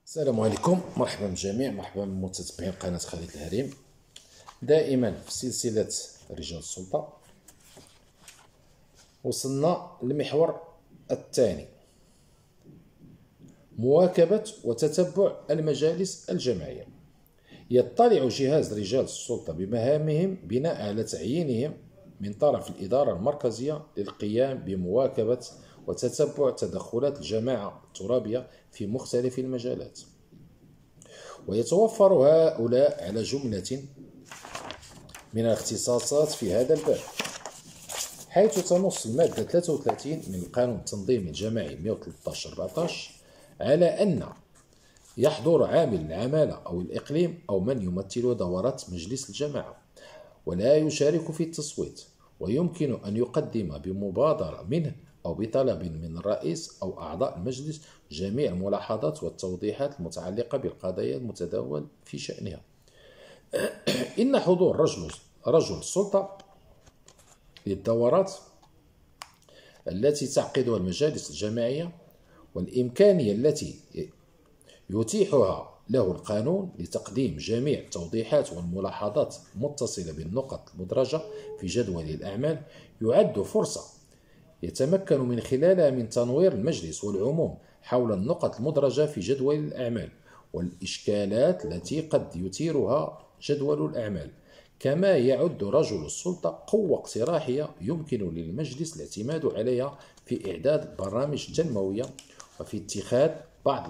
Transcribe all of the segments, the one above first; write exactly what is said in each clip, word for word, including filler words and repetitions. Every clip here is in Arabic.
السلام عليكم، مرحبا بالجميع، مرحبا بمتتبعين قناة خالد الهريم. دائما في سلسلة رجال السلطة وصلنا للمحور الثاني: مواكبة وتتبع المجالس الجماعية. يطلع جهاز رجال السلطة بمهامهم بناء على تعيينهم من طرف الإدارة المركزية للقيام بمواكبة وتتبع تدخلات الجماعة الترابية في مختلف المجالات. ويتوفر هؤلاء على جملة من الاختصاصات في هذا الباب، حيث تنص المادة ثلاثة وثلاثين من القانون التنظيمي الجماعي مئة وثلاثة عشر أربعة على أن يحضر عامل العمالة أو الإقليم أو من يمثل دورات مجلس الجماعة ولا يشارك في التصويت، ويمكن أن يقدم بمبادرة منه أو بطلب من الرئيس أو أعضاء المجلس جميع الملاحظات والتوضيحات المتعلقة بالقضايا المتداول في شأنها. إن حضور رجل رجل السلطة للدورات التي تعقدها المجالس الجماعية والإمكانية التي يتيحها له القانون لتقديم جميع التوضيحات والملاحظات المتصلة بالنقط المدرجة في جدول الأعمال يعد فرصة يتمكن من خلالها من تنوير المجلس والعموم حول النقط المدرجة في جدول الأعمال والإشكالات التي قد يثيرها جدول الأعمال. كما يعد رجل السلطة قوة اقتراحية يمكن للمجلس الاعتماد عليها في إعداد برامج تنموية وفي اتخاذ بعض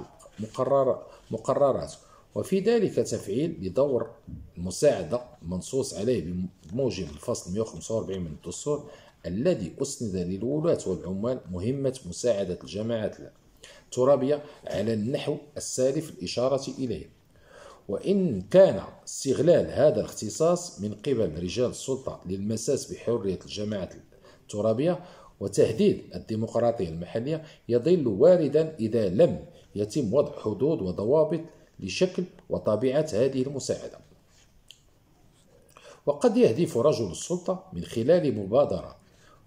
مقررات، وفي ذلك تفعيل لدور المساعدة المنصوص عليه بموجب الفصل مئة وخمسة وأربعين من الدستور الذي أسند للولاة والعمال مهمة مساعدة الجماعات الترابية على النحو السالف الإشارة إليه. وإن كان استغلال هذا الاختصاص من قبل رجال السلطة للمساس بحرية الجماعات الترابية وتهديد الديمقراطية المحلية يظل واردا إذا لم يتم وضع حدود وضوابط لشكل وطبيعة هذه المساعدة. وقد يهدف رجل السلطة من خلال مبادرة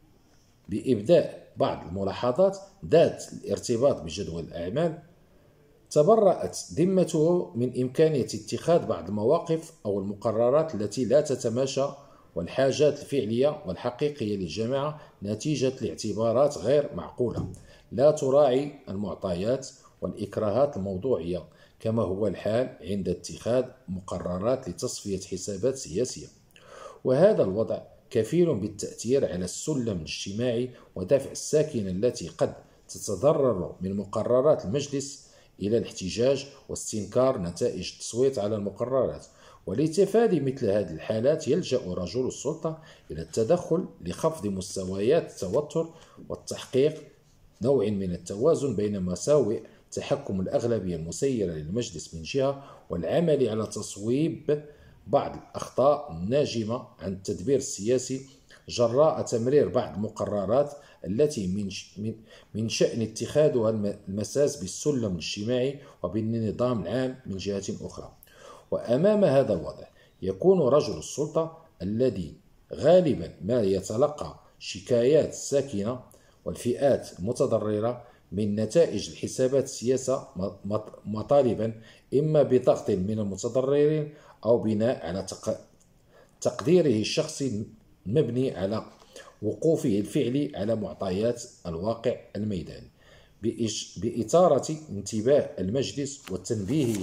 بإبداء بعض الملاحظات ذات الارتباط بجدول الأعمال تبرأت ذمته من إمكانية اتخاذ بعض المواقف أو المقررات التي لا تتماشى والحاجات الفعلية والحقيقية للجماعة نتيجة لاعتبارات غير معقولة لا تراعي المعطيات والإكراهات الموضوعية، كما هو الحال عند اتخاذ مقررات لتصفية حسابات سياسية. وهذا الوضع كفيل بالتأثير على السلم الاجتماعي ودفع الساكنة التي قد تتضرر من مقررات المجلس إلى الاحتجاج واستنكار نتائج التصويت على المقررات. ولتفادي مثل هذه الحالات يلجأ رجل السلطة إلى التدخل لخفض مستويات التوتر والتحقيق نوع من التوازن بين مساوئ تحكم الأغلبية المسيرة للمجلس من جهة والعمل على تصويب بعض الأخطاء الناجمة عن التدبير السياسي جراء تمرير بعض المقررات التي من من شأن اتخاذها المساس بالسلم الاجتماعي وبالنظام العام من جهة أخرى. وأمام هذا الوضع يكون رجل السلطة الذي غالبا ما يتلقى شكايات الساكنة والفئات المتضررة من نتائج الحسابات السياسة مطالبا إما بضغط من المتضررين أو بناء على تقديره الشخصي المبني على وقوفه الفعلي على معطيات الواقع الميداني بإثارة انتباه المجلس وتنبيهه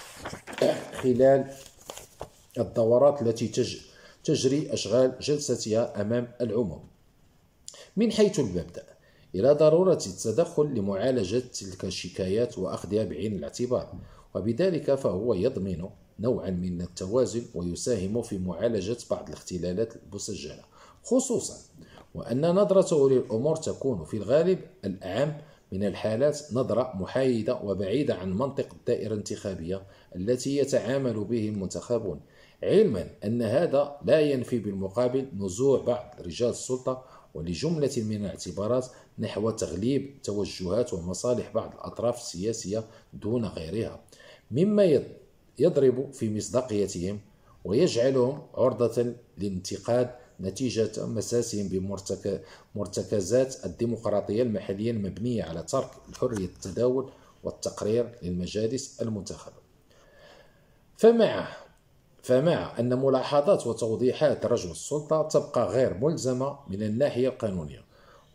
خلال الدورات التي تجري أشغال جلستها أمام العموم. من حيث المبدأ إلى ضرورة التدخل لمعالجة تلك الشكايات وأخذها بعين الاعتبار، وبذلك فهو يضمن نوعا من التوازن ويساهم في معالجة بعض الاختلالات المسجلة، خصوصا وأن نظرته للأمور تكون في الغالب الأعم من الحالات نظرة محايدة وبعيدة عن منطق الدائرة الانتخابية التي يتعامل به المنتخبون، علما أن هذا لا ينفي بالمقابل نزوع بعض رجال السلطة ولجملة من الاعتبارات نحو تغليب توجهات ومصالح بعض الأطراف السياسية دون غيرها، مما يضرب في مصداقيتهم ويجعلهم عرضة للانتقاد نتيجة مساسهم بمرتكزات الديمقراطية المحلية المبنية على ترك الحرية التداول والتقرير للمجالس المنتخبة. فمع فمع أن ملاحظات وتوضيحات رجل السلطة تبقى غير ملزمة من الناحية القانونية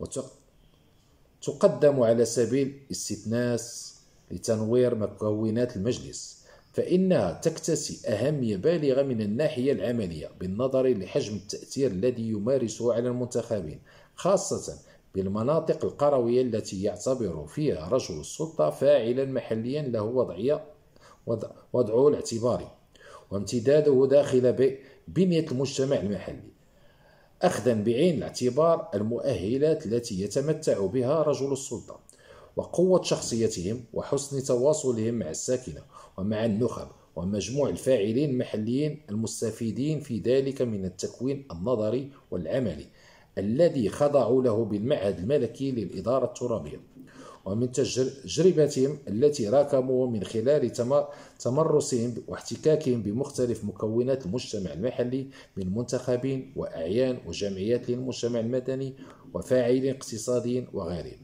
وتقدم على سبيل استئناس لتنوير مكونات المجلس، فإنها تكتسي أهمية بالغة من الناحية العملية بالنظر لحجم التأثير الذي يمارسه على المنتخبين، خاصة بالمناطق القروية التي يعتبر فيها رجل السلطة فاعلا محليا له وضعية وضعه الاعتباري وامتداده داخل بنية المجتمع المحلي، أخذا بعين الاعتبار المؤهلات التي يتمتع بها رجل السلطة وقوة شخصيتهم وحسن تواصلهم مع الساكنة ومع النخب ومجموع الفاعلين المحليين المستفيدين في ذلك من التكوين النظري والعملي الذي خضعوا له بالمعهد الملكي للإدارة الترابية، ومن تجربتهم التي راكموا من خلال تمرسهم واحتكاكهم بمختلف مكونات المجتمع المحلي من منتخبين وأعيان وجمعيات للمجتمع المدني وفاعلين اقتصاديين وغيرهم.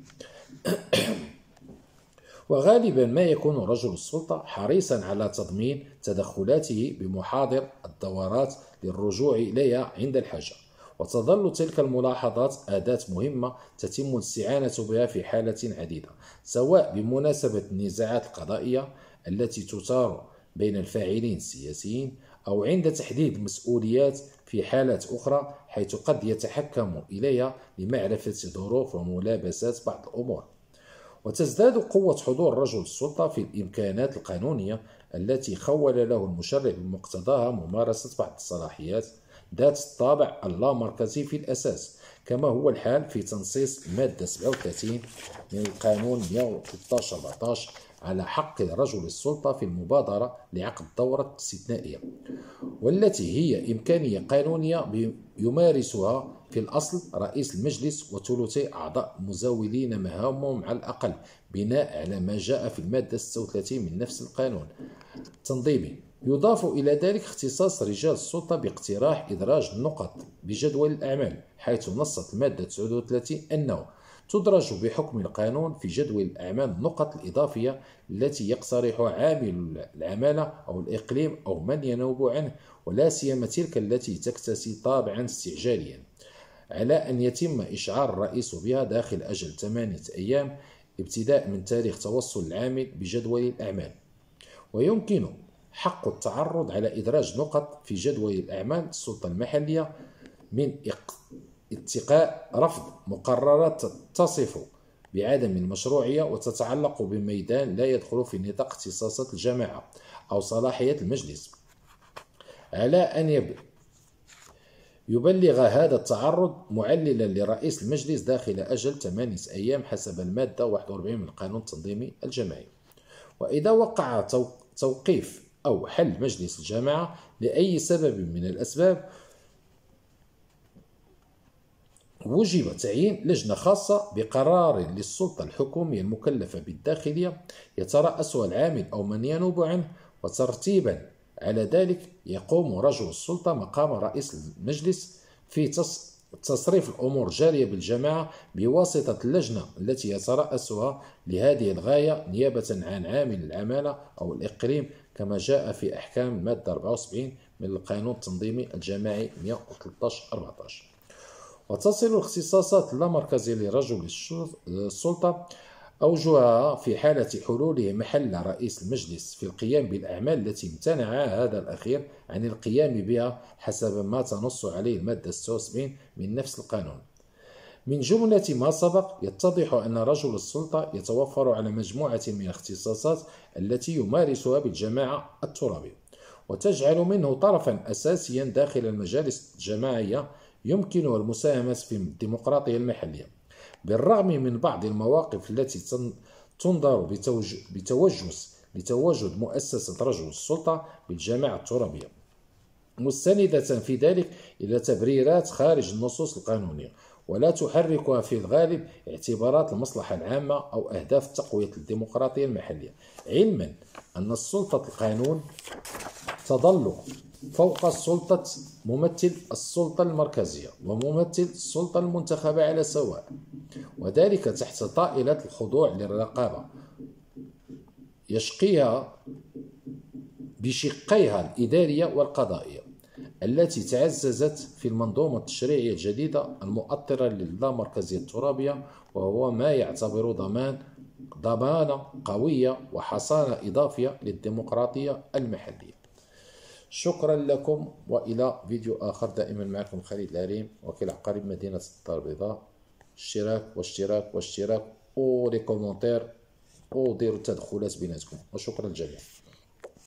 وغالبا ما يكون رجل السلطة حريصا على تضمين تدخلاته بمحاضر الدورات للرجوع إليها عند الحاجة، وتظل تلك الملاحظات أداة مهمة تتم الاستعانة بها في حالة عديدة، سواء بمناسبة النزاعات القضائية التي تثار بين الفاعلين السياسيين أو عند تحديد مسؤوليات في حالات أخرى حيث قد يتحكم إليها لمعرفة ظروف وملابسات بعض الأمور. وتزداد قوة حضور رجل السلطة في الإمكانات القانونية التي خول له المشرع بمقتضاها ممارسة بعض الصلاحيات ذات الطابع اللامركزي في الأساس، كما هو الحال في تنصيص المادة سبعة وثلاثين من القانون مئة وثلاثة عشر أربعة عشر على حق رجل السلطة في المبادرة لعقد دورة استثنائية، والتي هي إمكانية قانونية يمارسها في الأصل رئيس المجلس وثلثي أعضاء مزاولين مهامهم على الأقل بناء على ما جاء في المادة ستة وثلاثين من نفس القانون التنظيمي. يضاف إلى ذلك اختصاص رجال السلطة باقتراح إدراج النقط بجدول الأعمال، حيث نصت المادة تسعة وثلاثين أنه تدرج بحكم القانون في جدول الأعمال النقط الإضافية التي يقترحها عامل العمالة أو الإقليم أو من ينوب عنه، ولا سيما تلك التي تكتسي طابعا استعجاليا، على أن يتم إشعار الرئيس بها داخل أجل ثمانية أيام ابتداء من تاريخ توصل العامل بجدول الأعمال. ويمكن حق التعرض على إدراج نقط في جدول الأعمال السلطة المحلية من اتقاء رفض مقررات تصف بعدم المشروعية وتتعلق بميدان لا يدخل في نطاق اختصاصات الجماعة أو صلاحية المجلس، على أن يبلغ هذا التعرض معللا لرئيس المجلس داخل أجل ثمانية أيام حسب المادة واحد وأربعين من القانون التنظيمي الجماعي. وإذا وقع توقيف أو حل مجلس الجماعة لأي سبب من الأسباب، وجب تعيين لجنة خاصة بقرار للسلطة الحكومية المكلفة بالداخلية يترأسها العامل أو من ينوب عنه، وترتيبا على ذلك يقوم رجل السلطة مقام رئيس المجلس في تصريف الأمور الجارية بالجماعة بواسطة اللجنة التي يترأسها لهذه الغاية نيابة عن عامل العمالة أو الإقليم، كما جاء في أحكام المادة أربعة وسبعين من القانون التنظيمي الجماعي مئة وثلاثة عشر أربعة عشر. وتصل الاختصاصات اللامركزية لرجل السلطة أوجهها في حالة حلوله محل رئيس المجلس في القيام بالأعمال التي امتنع هذا الأخير عن القيام بها حسب ما تنص عليه المادة ستة وسبعين من نفس القانون. من جملة ما سبق يتضح أن رجل السلطة يتوفر على مجموعة من الاختصاصات التي يمارسها بالجماعة الترابية، وتجعل منه طرفا أساسيا داخل المجالس الجماعية يمكنه المساهمة في الديمقراطية المحلية، بالرغم من بعض المواقف التي تنظر بتوجس لتواجد مؤسسة رجل السلطة بالجماعة الترابية، مستندة في ذلك إلى تبريرات خارج النصوص القانونية، ولا تحركها في الغالب اعتبارات المصلحة العامة أو أهداف تقوية الديمقراطية المحلية، علما أن السلطة القانون تظل فوق السلطة ممثل السلطة المركزية وممثل السلطة المنتخبة على سواء، وذلك تحت طائلة الخضوع للرقابة يشقيها بشقيها الإدارية والقضائية التي تعززت في المنظومة التشريعية الجديدة المؤطرة للامركزية الترابية، وهو ما يعتبر ضمان ضمانة قوية وحصانة إضافية للديمقراطية المحلية. شكرا لكم، وإلى فيديو آخر. دائما معكم خالد العليم، وكيل عقاري مدينة الدار البيضاء. اشتراك واشتراك واشتراك ولي كومنتير وديروا التدخلات بيناتكم، وشكرا للجميع.